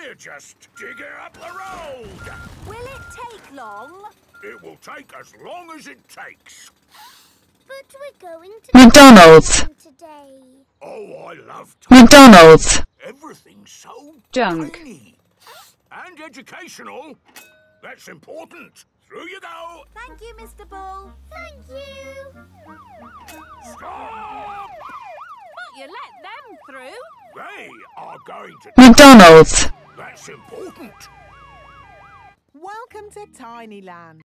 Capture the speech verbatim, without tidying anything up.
We're just digging up the road. Will it take long? It will take as long as it takes. But we're going to McDonald's. today. Oh, I love time. McDonald's. Everything's so Junk. tiny. And educational. That's important. Through you go. Thank you, Mister Bull. Thank you. Stop! But you let them through. They are going to... McDonald's. That's important. Welcome to Tinyland.